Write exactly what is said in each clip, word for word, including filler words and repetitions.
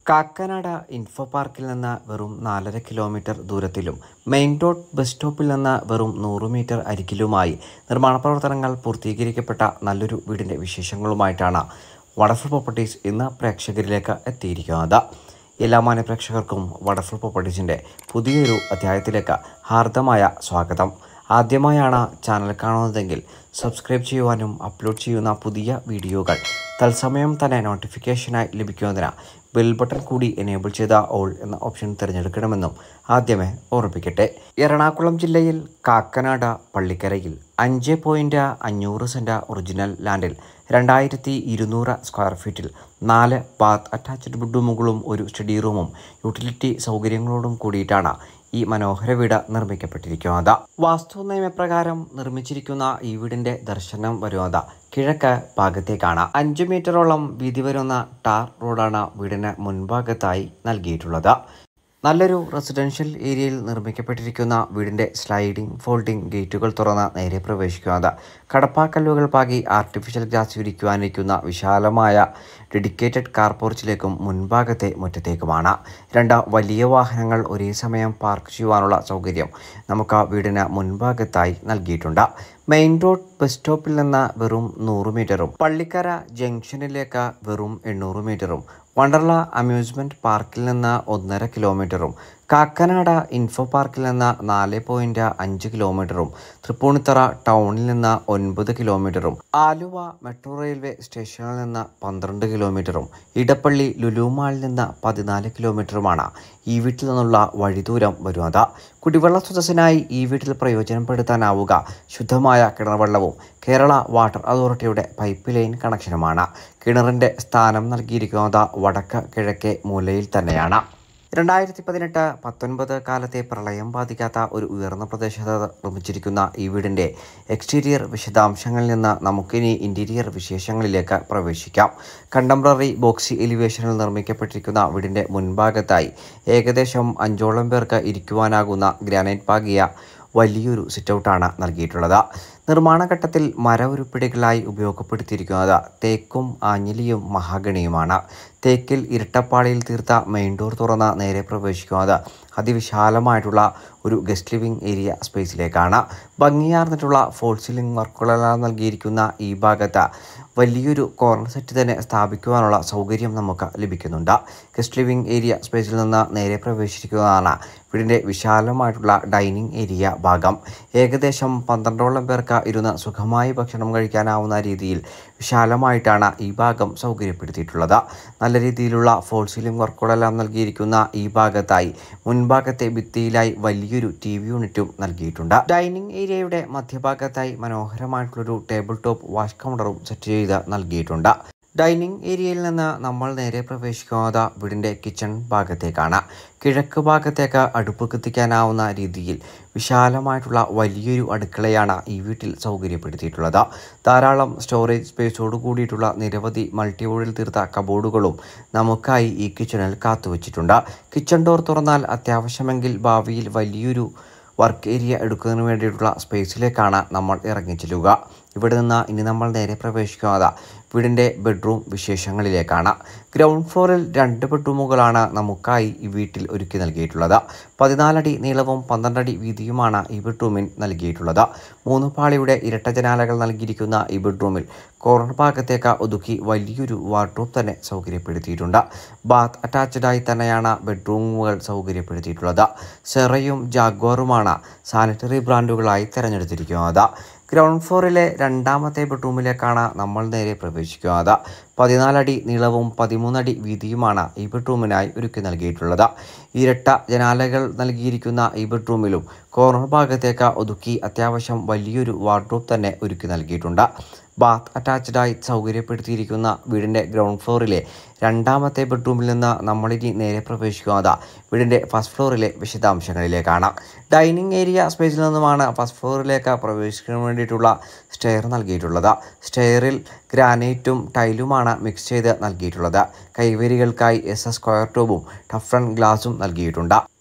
Kakkanad info പാർക്കിൽ നിന്ന് വെറും നാലര കിലോമീറ്റർ ദൂരത്തിലും മെയിൻ റോഡ് ബസ് സ്റ്റോപ്പിൽ നിന്ന് വെറും നൂറ് മീറ്റർ അരികിലുമായി നിർമ്മാണ പ്രവർത്തനങ്ങൾ പൂർത്തീകരിക്കപ്പെട്ട നല്ലൊരു വീടിൻ്റെ വിശേഷങ്ങളുമായിട്ടാണ് വണ്ടർഫുൾ പ്രോപ്പർട്ടീസ് ഇന്ന് പ്രേക്ഷകരിലേക്ക് എത്തിയിരിക്കുന്നത്. എല്ലാ മാന്യ പ്രേക്ഷകർക്കും വണ്ടർഫുൾ പ്രോപ്പർട്ടീസിൻ്റെ പുതിയൊരു അധ്യായത്തിലേക്ക് ഹാർദമായ സ്വാഗതം. ആദ്യമായാണ് ചാനൽ കാണുന്നതെങ്കിൽ സബ്സ്ക്രൈബ് ചെയ്യുവാനും അപ്ലോഡ് ചെയ്യുന്ന പുതിയ വീഡിയോകൾ തത്സമയം തന്നെ നോട്ടിഫിക്കേഷനായി ലഭിക്കുന്നതിന് ബെൽ ബട്ടൺ കൂടി എനേബിൾ ചെയ്ത ഓൾ എന്ന ഓപ്ഷൻ തിരഞ്ഞെടുക്കണമെന്നും ആദ്യമേ ഓർമ്മിപ്പിക്കട്ടെ. എറണാകുളം ജില്ലയിൽ കാക്കനാട് പള്ളിക്കരയിൽ അഞ്ച് പോയിൻറ്റ് അഞ്ഞൂറ് സെൻറ്റ് ഒറിജിനൽ ലാൻഡിൽ രണ്ടായിരത്തി ഇരുന്നൂറ് സ്ക്വയർ ഫീറ്റിൽ നാല് ബാത്ത് അറ്റാച്ച്ഡ് ബെഡ്റൂമുകളും ഒരു സ്റ്റഡി റൂമും യൂട്ടിലിറ്റി സൗകര്യങ്ങളോടും കൂടിയിട്ടാണ് ഈ മനോഹര വീട് നിർമ്മിക്കപ്പെട്ടിരിക്കുന്നത്. വാസ്തു നിയമപ്രകാരം നിർമ്മിച്ചിരിക്കുന്ന ഈ വീടിന്റെ ദർശനം വരുന്നത് കിഴക്ക് ഭാഗത്തേക്കാണ്. അഞ്ചു മീറ്ററോളം വീതി വരുന്ന ടാർ റോഡാണ് വീടിന് മുൻഭാഗത്തായി നൽകിയിട്ടുള്ളത്. നല്ലൊരു റെസിഡൻഷ്യൽ ഏരിയയിൽ നിർമ്മിക്കപ്പെട്ടിരിക്കുന്ന വീടിൻ്റെ സ്ലൈഡിംഗ് ഫോൾഡിംഗ് ഗേറ്റുകൾ തുറന്ന് നേരെ പ്രവേശിക്കുന്നത് കടപ്പാക്കല്ലുകൾ പാകി ആർട്ടിഫിഷ്യൽ ഗ്രാസ് വിരിക്കുവാനിരിക്കുന്ന വിശാലമായ ഡെഡിക്കേറ്റഡ് കാർ പോർച്ചിലേക്കും മുൻഭാഗത്തെ മുറ്റത്തേക്കുമാണ്. രണ്ട് വലിയ വാഹനങ്ങൾ ഒരേ സമയം പാർക്ക് ചെയ്യുവാനുള്ള സൗകര്യം നമുക്ക് വീടിന് മുൻഭാഗത്തായി നൽകിയിട്ടുണ്ട്. മെയിൻ റോഡ് ബസ് സ്റ്റോപ്പിൽ നിന്ന് വെറും നൂറ് മീറ്ററും പള്ളിക്കര ജംഗ്ഷനിലേക്ക് വെറും എണ്ണൂറ് മീറ്ററും വണ്ടർല അമ്യൂസ്മെൻറ്റ് പാർക്കിൽ നിന്ന് ഒന്നര കിലോമീറ്ററും കാക്കനാട് ഇൻഫോ പാർക്കിൽ നിന്ന് നാല് പോയിൻറ്റ് അഞ്ച് കിലോമീറ്ററും തൃപ്പൂണിത്തറ ടൗണിൽ നിന്ന് ഒൻപത് കിലോമീറ്ററും ആലുവ മെട്രോ റെയിൽവേ സ്റ്റേഷനിൽ നിന്ന് പന്ത്രണ്ട് കിലോമീറ്ററും ഇടപ്പള്ളി ലുലു മാളിൽ നിന്ന് പതിനാല് കിലോമീറ്ററുമാണ് ഈ വീട്ടിൽ നിന്നുള്ള വഴിദൂരം വരുന്നത്. കുടിവെള്ള സ്രോതസ്സിനായി ഈ വീട്ടിൽ പ്രയോജനപ്പെടുത്താനാവുക ശുദ്ധമായ കിണർവെള്ളവും കേരള വാട്ടർ അതോറിറ്റിയുടെ പൈപ്പ് ലൈൻ കണക്ഷനുമാണ്. കിണറിൻ്റെ സ്ഥാനം നൽകിയിരിക്കുന്നത് വടക്ക് കിഴക്കേ മൂലയിൽ തന്നെയാണ്. രണ്ടായിരത്തി പതിനെട്ട് പത്തൊൻപത് കാലത്തെ പ്രളയം ബാധിക്കാത്ത ഒരു ഉയർന്ന പ്രദേശത്ത് നിർമ്മിച്ചിരിക്കുന്ന ഈ വീടിൻ്റെ എക്സ്റ്റീരിയർ വിശദാംശങ്ങളിൽ നിന്ന് നമുക്കിനി ഇൻറ്റീരിയർ വിശേഷങ്ങളിലേക്ക് പ്രവേശിക്കാം. കണ്ടംപററി ബോക്സി എലിവേഷനിൽ നിർമ്മിക്കപ്പെട്ടിരിക്കുന്ന വീടിൻ്റെ മുൻഭാഗത്തായി ഏകദേശം അഞ്ചോളം പേർക്ക് ഇരിക്കുവാനാകുന്ന ഗ്രാനൈറ്റ് പാകിയ വലിയൊരു സിറ്റൗട്ടാണ് നൽകിയിട്ടുള്ളത്. നിർമ്മാണ ഘട്ടത്തിൽ മര ഉരുപ്പിടികളായി ഉപയോഗപ്പെടുത്തിയിരിക്കുന്നത് തേക്കും ആഞ്ഞിലിയും മഹാഗണിയുമാണ്. തേക്കിൽ ഇരട്ടപ്പാളിയിൽ തീർത്ത മെയിൻ ഡോർ തുറന്ന് നേരെ പ്രവേശിക്കുന്നത് അതിവിശാലമായിട്ടുള്ള ഒരു ഗസ്റ്റ് ലിവിംഗ് ഏരിയ സ്പേസിലേക്കാണ്. ഭംഗിയാർന്നിട്ടുള്ള ഫോൾ സീലിംഗ് വർക്കുകളെല്ലാം നൽകിയിരിക്കുന്ന ഈ ഭാഗത്ത് വലിയൊരു കോർണർ സെറ്റ് തന്നെ സ്ഥാപിക്കുവാനുള്ള സൗകര്യം നമുക്ക് ലഭിക്കുന്നുണ്ട്. ഗസ്റ്റ് ലിവിംഗ് ഏരിയ സ്പേസിൽ നിന്ന് നേരെ പ്രവേശിക്കുന്നതാണ് വീടിൻ്റെ വിശാലമായിട്ടുള്ള ഡൈനിങ് ഏരിയ ഭാഗം. ഏകദേശം പന്ത്രണ്ടോളം പേർക്ക് ഇരുന്ന് സുഖമായി ഭക്ഷണം കഴിക്കാനാവുന്ന രീതിയിൽ വിശാലമായിട്ടാണ് ഈ ഭാഗം സൗകര്യപ്പെടുത്തിയിട്ടുള്ളത്. നല്ല രീതിയിലുള്ള ഫോൾ സീലിംഗ് വർക്കുകളെല്ലാം നൽകിയിരിക്കുന്ന ഈ ഭാഗത്തായി മുൻഭാഗത്തെ ഭിത്തിയിലായി വലിയൊരു ടി വി യൂണിറ്റും നൽകിയിട്ടുണ്ട്. ഡൈനിങ് ഏരിയയുടെ മധ്യഭാഗത്തായി മനോഹരമായിട്ടുള്ളൊരു ടേബിൾ ടോപ്പ് വാഷ് കൗണ്ടറും സെറ്റ് ചെയ്ത് നൽകിയിട്ടുണ്ട്. ഡൈനിങ് ഏരിയയിൽ നിന്ന് നമ്മൾ നേരെ പ്രവേശിക്കുന്നത് വീടിൻ്റെ കിച്ചൺ ഭാഗത്തേക്കാണ്. കിഴക്ക് ഭാഗത്തേക്ക് അടുപ്പ് കത്തിക്കാനാവുന്ന രീതിയിൽ വിശാലമായിട്ടുള്ള വലിയൊരു അടുക്കളയാണ് ഈ വീട്ടിൽ സൗകര്യപ്പെടുത്തിയിട്ടുള്ളത്. ധാരാളം സ്റ്റോറേജ് സ്പേസോട് കൂടിയിട്ടുള്ള നിരവധി മൾട്ടിവുഡിൽ തീർത്ത കബോർഡുകളും നമുക്കായി ഈ കിച്ചണിൽ കാത്തുവച്ചിട്ടുണ്ട്. കിച്ചൺ ഡോർ തുറന്നാൽ അത്യാവശ്യമെങ്കിൽ ഭാവിയിൽ വലിയൊരു വർക്ക് ഏരിയ എടുക്കുന്നതിന് വേണ്ടിയിട്ടുള്ള സ്പേസിലേക്കാണ് നമ്മൾ ഇറങ്ങിച്ചെല്ലുക. ഇവിടെ നിന്ന് ഇനി നമ്മൾ നേരെ പ്രവേശിക്കുന്നത് വീടിൻ്റെ ബെഡ്റൂം വിശേഷങ്ങളിലേക്കാണ്. ഗ്രൗണ്ട് ഫ്ലോറിൽ രണ്ട് ബെഡ്റൂമുകളാണ് നമുക്കായി ഈ വീട്ടിൽ ഒരുക്കി നൽകിയിട്ടുള്ളത്. പതിനാലടി നീളവും പന്ത്രണ്ടടി വീതിയുമാണ് ഈ ബെഡ്റൂമിൽ നൽകിയിട്ടുള്ളത്. മൂന്ന് പാളിയുടെ ഇരട്ട ജനാലകൾ നൽകിയിരിക്കുന്ന ഈ ബെഡ്റൂമിൽ കോർണർ ഭാഗത്തേക്ക് ഒതുക്കി വലിയൊരു വാർഡ്രോബ് തന്നെ സൗകര്യപ്പെടുത്തിയിട്ടുണ്ട്. ബാത്ത് അറ്റാച്ച്ഡായി തന്നെയാണ് ബെഡ്റൂമുകൾ സൗകര്യപ്പെടുത്തിയിട്ടുള്ളത്. സെറയും ജാഗ്വാറുമാണ് സാനിറ്ററി ബ്രാൻഡുകളായി തിരഞ്ഞെടുത്തിരിക്കുന്നത്. ഗ്രൗണ്ട് ഫ്ലോറിലെ രണ്ടാമത്തെ ബെഡ്റൂമിലേക്കാണ് നമ്മൾ നേരെ പ്രവേശിക്കുന്നത്. പതിനാലടി നീളവും പതിമൂന്നടി വീതിയുമാണ് ഈ ബെഡ്റൂമിനായി ഒരുക്കി നൽകിയിട്ടുള്ളത്. ഇരട്ട ജനാലകൾ നൽകിയിരിക്കുന്ന ഈ ബെഡ്റൂമിലും കോർണർ ഭാഗത്തേക്ക് ഒതുക്കി അത്യാവശ്യം വലിയൊരു വാർഡ്രോബ് തന്നെ ഒരുക്കി നൽകിയിട്ടുണ്ട്. ബാത്ത് അറ്റാച്ച്ഡായി സൗകര്യപ്പെടുത്തിയിരിക്കുന്ന വീടിൻ്റെ ഗ്രൗണ്ട് ഫ്ലോറിലെ രണ്ടാമത്തെ ബെഡ്റൂമിൽ നിന്ന് നമ്മളിനി നേരെ പ്രവേശിക്കുന്നത് വീടിൻ്റെ ഫസ്റ്റ് ഫ്ലോറിലെ വിശദാംശങ്ങളിലേക്കാണ്. ഡൈനിങ് ഏരിയ സ്പേസിൽ നിന്നുമാണ് ഫസ്റ്റ് ഫ്ലോറിലേക്ക് പ്രവേശിക്കാൻ വേണ്ടിയിട്ടുള്ള സ്റ്റെയർ നൽകിയിട്ടുള്ളത്. സ്റ്റെയറിൽ ഗ്രാനൈറ്റും ടൈലുമാണ് മിക്സ് ചെയ്ത് നൽകിയിട്ടുള്ളത്. കൈവരികൾക്കായി എസ് എസ് സ്ക്വയർ ട്യൂബും ടഫ്രൺ ഗ്ലാസും നൽകിയിട്ടുണ്ട്.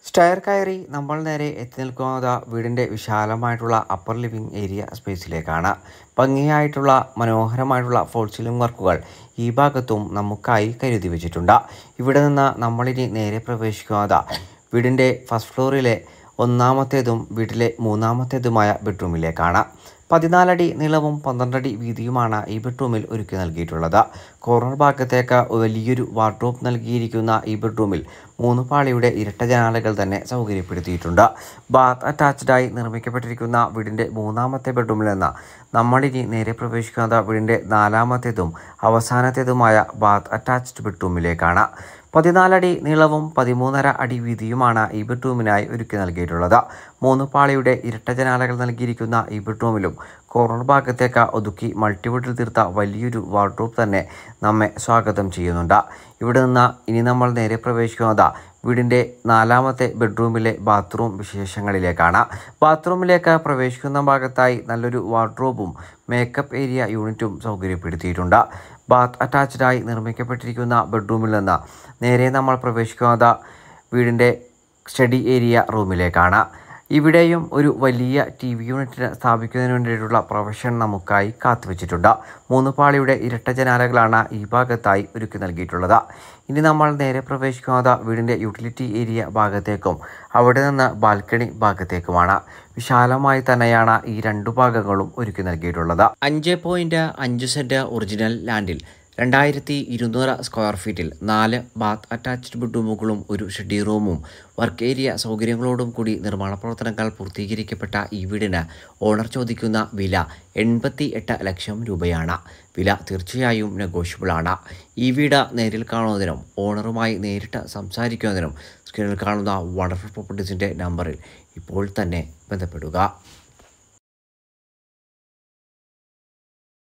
സ്റ്റെയർ കയറി നമ്മൾ നേരെ എത്തി നിൽക്കുന്നത് വീടിൻ്റെ വിശാലമായിട്ടുള്ള അപ്പർ ലിവിംഗ് ഏരിയ സ്പേസിലേക്കാണ്. ഭംഗിയായിട്ടുള്ള മനോഹരമായിട്ടുള്ള ഫോൾ സീലിംഗ് വർക്കുകൾ ഈ ഭാഗത്തും നമുക്കായി കരുതി വെച്ചിട്ടുണ്ട്. ഇവിടെ നിന്ന് നമ്മളിനി നേരെ പ്രവേശിക്കുന്നത് വീടിൻ്റെ ഫസ്റ്റ് ഫ്ലോറിലെ ഒന്നാമത്തേതും വീട്ടിലെ മൂന്നാമത്തേതുമായ ബെഡ്റൂമിലേക്കാണ്. പതിനാലടി നീളവും പന്ത്രണ്ടടി വീതിയുമാണ് ഈ ബെഡ്റൂമിൽ ഒരുക്കി നൽകിയിട്ടുള്ളത്. കോർണർ ഭാഗത്തേക്ക് വലിയൊരു വാർഡ്രോബ് നൽകിയിരിക്കുന്ന ഈ ബെഡ്റൂമിൽ മൂന്ന് പാളിയുടെ ഇരട്ട ജനാലകൾ തന്നെ സൗകര്യപ്പെടുത്തിയിട്ടുണ്ട്. ബാത്ത് അറ്റാച്ച്ഡായി നിർമ്മിക്കപ്പെട്ടിരിക്കുന്ന വീടിൻ്റെ മൂന്നാമത്തെ ബെഡ്റൂമിൽ നിന്ന് നമ്മളിനി നേരെ പ്രവേശിക്കുന്നത് വീടിൻ്റെ നാലാമത്തേതും അവസാനത്തേതുമായ ബാത്ത് അറ്റാച്ച്ഡ് ബെഡ്റൂമിലേക്കാണ്. പതിനാലടി നീളവും പതിമൂന്നര അടി വീതിയുമാണ് ഈ ബെഡ്റൂമിനായി ഒരുക്കി നൽകിയിട്ടുള്ളത്. മൂന്ന് പാളിയുടെ ഇരട്ട ജനാലകൾ നൽകിയിരിക്കുന്ന ഈ ബെഡ്റൂമിലും കോർണർ ഭാഗത്തേക്ക് ഒതുക്കി മൾട്ടിവുഡിൽ തീർത്ത വലിയൊരു വാർഡ്രോബ് തന്നെ നമ്മെ സ്വാഗതം ചെയ്യുന്നുണ്ട്. ഇവിടെ നിന്ന് ഇനി നമ്മൾ നേരെ പ്രവേശിക്കുന്നത് വീടിൻ്റെ നാലാമത്തെ ബെഡ്റൂമിലെ ബാത്റൂം വിശേഷങ്ങളിലേക്കാണ്. ബാത്റൂമിലേക്ക് പ്രവേശിക്കുന്ന ഭാഗത്തായി നല്ലൊരു വാർഡ്രോബും മേക്കപ്പ് ഏരിയ യൂണിറ്റും സൗകര്യപ്പെടുത്തിയിട്ടുണ്ട്. ബാത്ത് അറ്റാച്ച്ഡായി നിർമ്മിക്കപ്പെട്ടിരിക്കുന്ന ബെഡ്റൂമിൽ നിന്ന് നേരെ നമ്മൾ പ്രവേശിക്കുന്നത് വീടിൻ്റെ സ്റ്റഡി ഏരിയ റൂമിലേക്കാണ്. ഇവിടെയും ഒരു വലിയ ടി വി യൂണിറ്റിന് സ്ഥാപിക്കുന്നതിന് വേണ്ടിയിട്ടുള്ള പ്രൊവിഷൻ നമുക്കായി കാത്തുവച്ചിട്ടുണ്ട്. മൂന്ന് പാളിയുടെ ഇരട്ട ജനാലകളാണ് ഈ ഭാഗത്തായി ഒരുക്കി നൽകിയിട്ടുള്ളത്. ഇനി നമ്മൾ നേരെ പ്രവേശിക്കുന്നത് വീടിൻ്റെ യൂട്ടിലിറ്റി ഏരിയ ഭാഗത്തേക്കും അവിടെ നിന്ന് ബാൽക്കണി ഭാഗത്തേക്കുമാണ്. വിശാലമായി തന്നെയാണ് ഈ രണ്ടു ഭാഗങ്ങളും ഒരുക്കി നൽകിയിട്ടുള്ളത്. അഞ്ച് പോയിൻറ്റ് അഞ്ച് സെൻറ്റ് ഒറിജിനൽ ലാൻഡിൽ രണ്ടായിരത്തി ഇരുന്നൂറ് സ്ക്വയർ ഫീറ്റിൽ നാല് ബാത്ത് അറ്റാച്ച്ഡ് ബെഡ്റൂമുകളും ഒരു സ്റ്റഡി റൂമും വർക്ക് ഏരിയ സൗകര്യങ്ങളോടും കൂടി നിർമ്മാണ പ്രവർത്തനങ്ങൾ പൂർത്തീകരിക്കപ്പെട്ട ഈ വീടിന് ഓണർ ചോദിക്കുന്ന വില എൺപത്തി എട്ട് ലക്ഷം രൂപയാണ്. വില തീർച്ചയായും നെഗോഷ്യബിളാണ്. ഈ വീട് നേരിൽ കാണുന്നതിനും ഓണറുമായി നേരിട്ട് സംസാരിക്കുന്നതിനും സ്ക്രീനിൽ കാണുന്ന വണ്ടർഫുൾ പ്രോപ്പർട്ടീസിൻ്റെ നമ്പറിൽ ഇപ്പോൾ തന്നെ ബന്ധപ്പെടുക.